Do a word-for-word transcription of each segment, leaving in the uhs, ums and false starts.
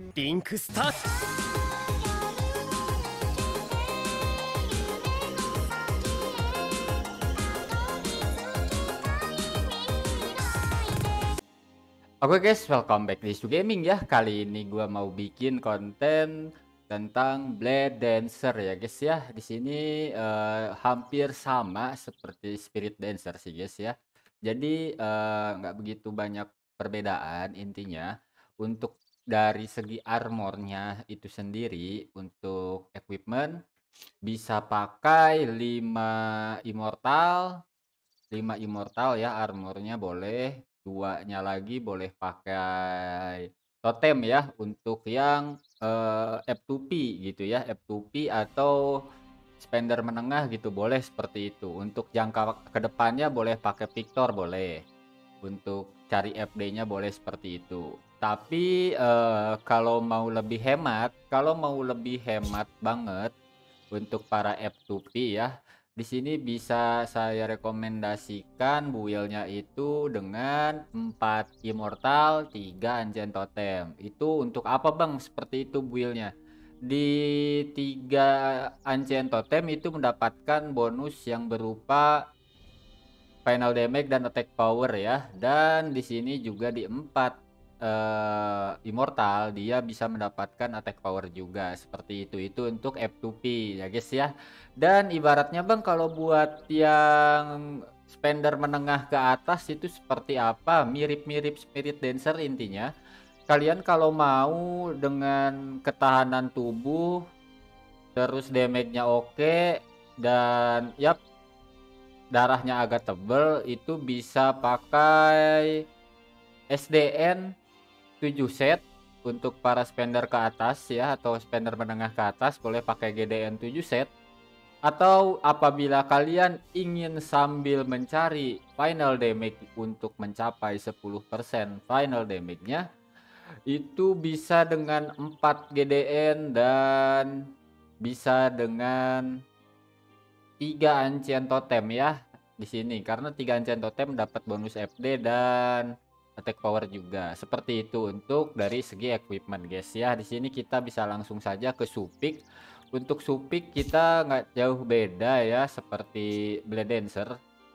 リンクスタート。 Oke guys, welcome back di Isu Gaming ya. Kali ini gua mau bikin konten tentang Blade Dancer ya guys ya. Di sini eh, hampir sama seperti Spirit Dancer sih guys ya. Jadi eh, nggak begitu banyak perbedaan intinya. Untuk dari segi armornya itu sendiri, untuk equipment bisa pakai lima immortal. lima immortal ya armornya boleh, duanya lagi boleh pakai totem ya untuk yang eh, F dua P gitu ya, F dua P atau spender menengah gitu boleh seperti itu. Untuk jangka kedepannya boleh pakai Victor boleh. Untuk cari F D-nya boleh seperti itu. Tapi eh, kalau mau lebih hemat, kalau mau lebih hemat banget untuk para F dua P ya, di sini bisa saya rekomendasikan build-nya itu dengan empat immortal, tiga ancient totem. Itu untuk apa Bang? Seperti itu build-nya. Di tiga ancient totem itu mendapatkan bonus yang berupa final damage dan attack power ya. Dan di sini juga di empat eh, immortal dia bisa mendapatkan attack power juga seperti itu. Itu untuk F dua P ya guys ya. Dan ibaratnya Bang kalau buat yang spender menengah ke atas itu seperti apa? Mirip-mirip Spirit Dancer intinya. Kalian kalau mau dengan ketahanan tubuh terus damage-nya oke dan ya darahnya agak tebel itu bisa pakai S D N tujuh set untuk para spender ke atas ya, atau spender menengah ke atas boleh pakai G D N tujuh set. Atau apabila kalian ingin sambil mencari final damage untuk mencapai sepuluh persen final damage-nya itu bisa dengan empat G D N dan bisa dengan tiga ancient totem ya di sini, karena tiga ancient totem dapat bonus F D dan attack power juga. Seperti itu untuk dari segi equipment guys ya. Di sini kita bisa langsung saja ke Supik. Untuk Supik kita nggak jauh beda ya, seperti Blade Dancer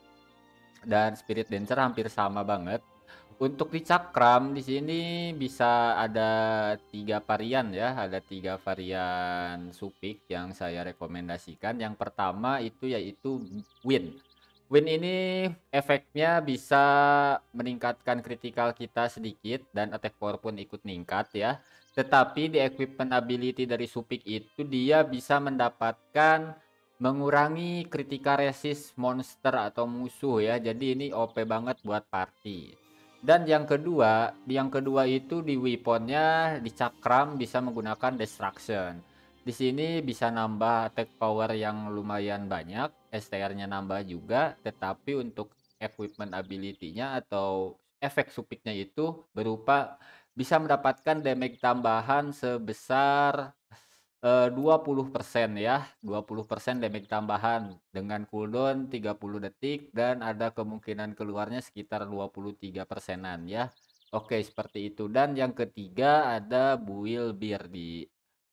dan Spirit Dancer hampir sama banget. Untuk di cakram di sini bisa ada tiga varian ya, ada tiga varian supik yang saya rekomendasikan. Yang pertama itu yaitu win. Win ini efeknya bisa meningkatkan critical kita sedikit dan attack power pun ikut meningkat ya. Tetapi di equipment ability dari supik itu dia bisa mendapatkan mengurangi critical resist monster atau musuh ya. Jadi ini O P banget buat party. Dan yang kedua, yang kedua itu di weaponnya di cakram bisa menggunakan destruction. Di sini bisa nambah attack power yang lumayan banyak, S T R-nya nambah juga, tetapi untuk equipment ability-nya atau efek supiknya itu berupa bisa mendapatkan damage tambahan sebesar eh, dua puluh persen ya, dua puluh persen damage tambahan dengan cooldown tiga puluh detik dan ada kemungkinan keluarnya sekitar dua puluh tiga persenan ya. Oke, seperti itu. Dan yang ketiga ada build bir di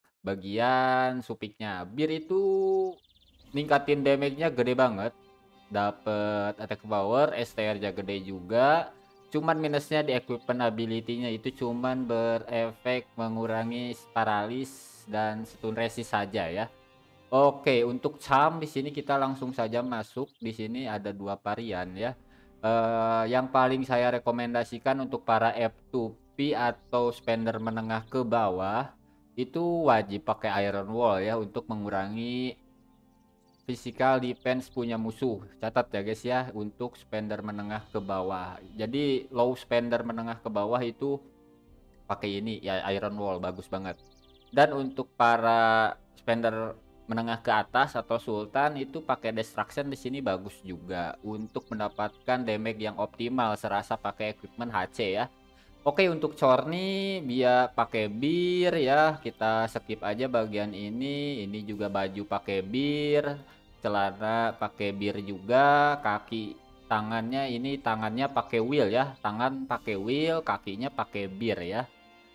bagian supiknya. Bir itu ningkatin damage-nya gede banget. Dapat attack power, S T R-nya gede juga. Cuman minusnya di equipment ability-nya itu cuman berefek mengurangi paralis dan stun resist saja ya. Oke, untuk charm di sini kita langsung saja masuk. Di sini ada dua varian ya. Eh, yang paling saya rekomendasikan untuk para F dua P atau spender menengah ke bawah itu wajib pakai Iron Wall ya untuk mengurangi physical defense punya musuh. Catat ya guys ya untuk spender menengah ke bawah. Jadi low spender menengah ke bawah itu pakai ini ya, Iron Wall bagus banget. Dan untuk para spender menengah ke atas atau Sultan itu pakai Destruction di sini bagus juga untuk mendapatkan damage yang optimal serasa pakai equipment H C ya. Oke, untuk Corny dia pakai bir ya. Kita skip aja bagian ini. Ini juga baju pakai bir, celana pakai bir juga, kaki tangannya ini tangannya pakai wheel ya. Tangan pakai wheel, kakinya pakai bir ya.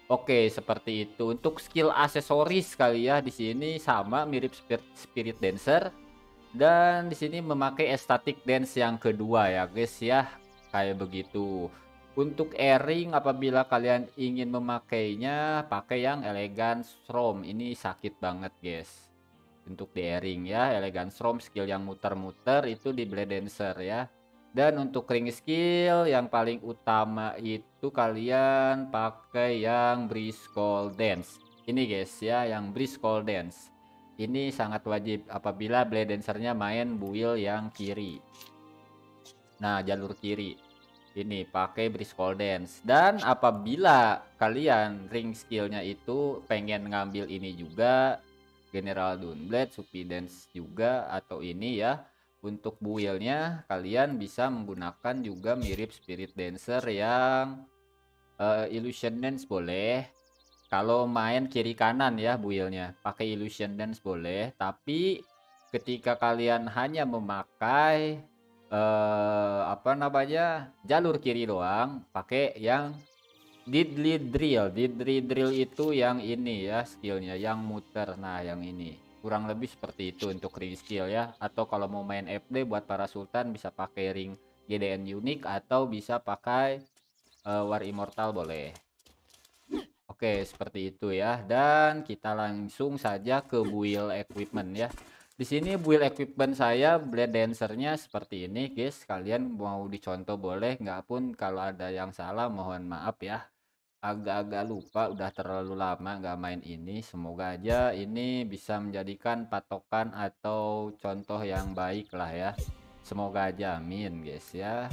Oke, seperti itu. Untuk skill aksesoris kali ya di sini sama mirip Spirit Spirit Dancer dan di sini memakai static dance yang kedua ya, guys ya. Kayak begitu. Untuk earring apabila kalian ingin memakainya pakai yang Elegance Roam. Ini sakit banget, guys. Untuk di earring ya, Elegance Roam skill yang muter-muter itu di Blade Dancer ya. Dan untuk ring skill yang paling utama itu kalian pakai yang Breeze Cold Dance. Ini guys ya, yang Breeze Cold Dance. Ini sangat wajib apabila Blade Dancer-nya main build yang kiri. Nah, jalur kiri. Ini pakai Breeze Cold Dance. Dan apabila kalian ring skillnya itu pengen ngambil ini juga, General Downblade, Supi Dance juga atau ini ya. Untuk build-nya kalian bisa menggunakan juga mirip Spirit Dancer yang uh, Illusion Dance boleh. Kalau main kiri kanan ya build-nya, pakai Illusion Dance boleh, tapi ketika kalian hanya memakai eh apa namanya? Jalur kiri doang, pakai yang Deadly Drill. Deadly Drill itu yang ini ya skillnya, yang muter. Nah, yang ini. Kurang lebih seperti itu untuk ring skill ya. Atau kalau mau main F D buat para sultan bisa pakai ring G D N unik atau bisa pakai uh, War Immortal boleh. Oke, seperti itu ya. Dan kita langsung saja ke build equipment ya. Di sini build equipment saya Blade Dancer-nya seperti ini, guys. Kalian mau dicontoh boleh, nggak pun kalau ada yang salah mohon maaf ya. Agak-agak lupa, udah terlalu lama nggak main ini. Semoga aja ini bisa menjadikan patokan atau contoh yang baik lah ya. Semoga aja, amin guys ya.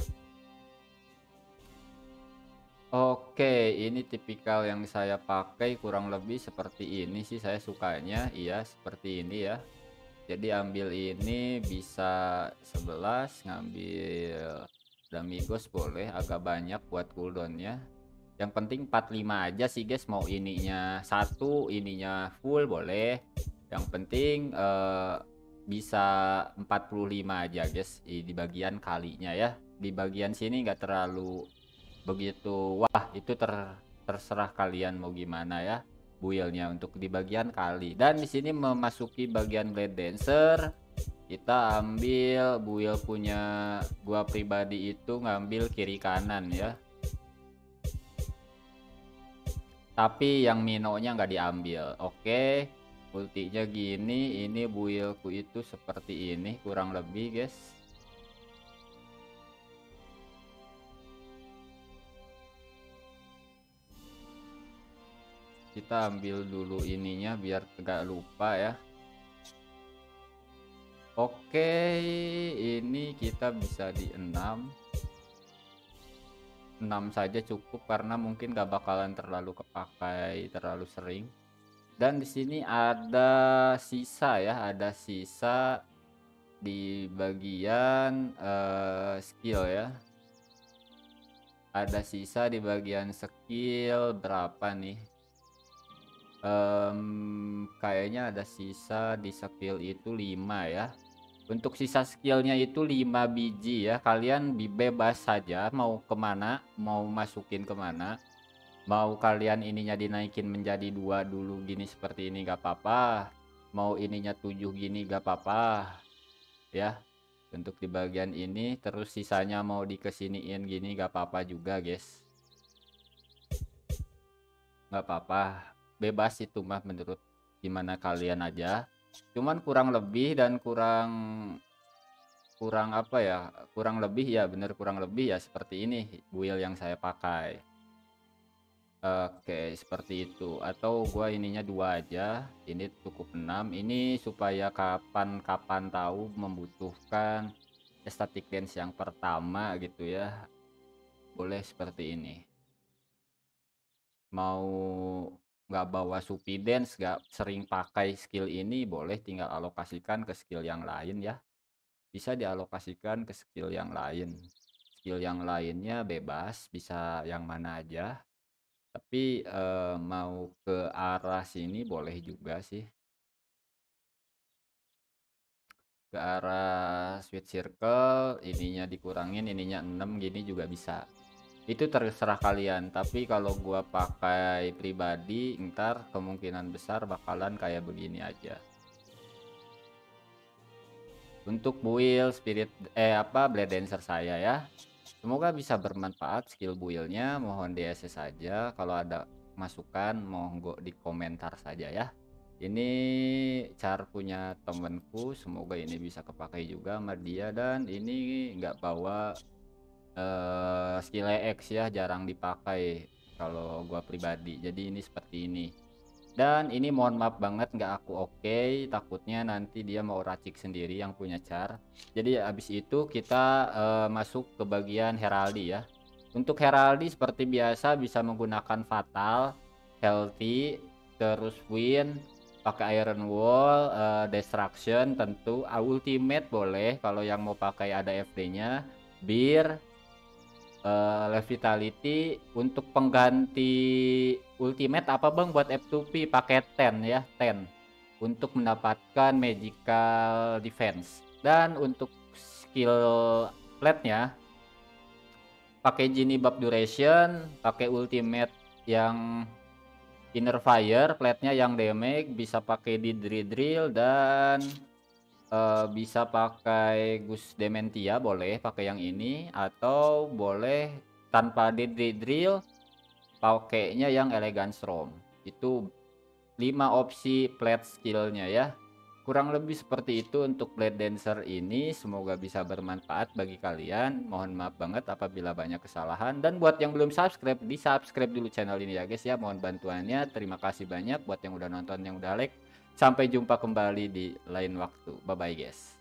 Oke, ini tipikal yang saya pakai kurang lebih seperti ini sih saya sukanya. Iya, seperti ini ya. Jadi ambil ini bisa sebelas, ngambil Damigos boleh agak banyak buat cooldownnya. Yang penting empat puluh lima aja sih guys, mau ininya satu, ininya full boleh. Yang penting eh, bisa empat puluh lima aja guys di bagian kalinya ya. Di bagian sini nggak terlalu begitu, wah itu ter terserah kalian mau gimana ya build-nya untuk di bagian kali. Dan di sini memasuki bagian Blade Dancer, kita ambil build punya gua pribadi itu ngambil kiri kanan ya, tapi yang minonya nggak diambil. Oke, ultinya gini, ini buildku itu seperti ini kurang lebih guys. Kita ambil dulu ininya biar gak lupa ya. Oke, ini kita bisa di enam. enam saja cukup karena mungkin gak bakalan terlalu kepakai terlalu sering. Dan di sini ada sisa ya, ada sisa di bagian uh, skill ya. Ada sisa di bagian skill berapa nih? Um, kayaknya ada sisa di skill itu lima ya. Untuk sisa skillnya itu lima biji ya. Kalian bebas saja mau kemana, mau masukin kemana. Mau kalian ininya dinaikin menjadi dua dulu gini seperti ini gak apa-apa. Mau ininya tujuh gini gak apa-apa ya. Untuk di bagian ini terus sisanya mau dikesiniin gini gak apa-apa juga guys. Gak apa-apa, bebas itu mah menurut gimana kalian aja. Cuman kurang lebih dan kurang kurang apa ya, kurang lebih ya bener kurang lebih ya seperti ini build yang saya pakai. Oke, seperti itu. Atau gua ininya dua aja, ini cukup enam. Ini supaya kapan-kapan tahu membutuhkan static dance yang pertama gitu ya, boleh seperti ini. Mau nggak bawa Supi Dance, nggak sering pakai skill ini, boleh tinggal alokasikan ke skill yang lain ya. Bisa dialokasikan ke skill yang lain. Skill yang lainnya bebas, bisa yang mana aja. Tapi eh, mau ke arah sini boleh juga sih. Ke arah Sweet Circle, ininya dikurangin, ininya enam gini juga bisa. Itu terserah kalian, tapi kalau gua pakai pribadi, ntar kemungkinan besar bakalan kayak begini aja. Untuk build spirit eh apa Blade Dancer saya ya. Semoga bisa bermanfaat skill build-nya. Mohon D S S saja. Kalau ada masukan monggo di komentar saja ya. Ini cara punya temenku, semoga ini bisa kepakai juga sama dia. Dan ini nggak bawa eh, skill E X ya, jarang dipakai kalau gua pribadi. Jadi ini seperti ini. Dan ini mohon maaf banget nggak aku oke, takutnya nanti dia mau racik sendiri yang punya char. Jadi habis itu kita eh, masuk ke bagian heraldi ya. Untuk heraldi seperti biasa bisa menggunakan fatal, healthy, terus win, pakai iron wall, eh, destruction tentu, ah, ultimate boleh kalau yang mau pakai ada F D-nya, beer, eh, Levitality. Untuk pengganti ultimate apa bang buat F dua P pakai ten ya, ten untuk mendapatkan magical defense. Dan untuk skill plate-nya pakai genie buff duration, pakai ultimate yang inner fire, plate-nya yang damage, bisa pakai di drill drill dan uh, bisa pakai Gus Dementia, boleh pakai yang ini atau boleh tanpa di drill pakainya yang Elegance Rom. Itu lima opsi plate skillnya ya. Kurang lebih seperti itu untuk Blade Dancer ini. Semoga bisa bermanfaat bagi kalian. Mohon maaf banget apabila banyak kesalahan. Dan buat yang belum subscribe, di subscribe dulu channel ini ya guys ya. Mohon bantuannya. Terima kasih banyak buat yang udah nonton, yang udah like. Sampai jumpa kembali di lain waktu. Bye bye guys.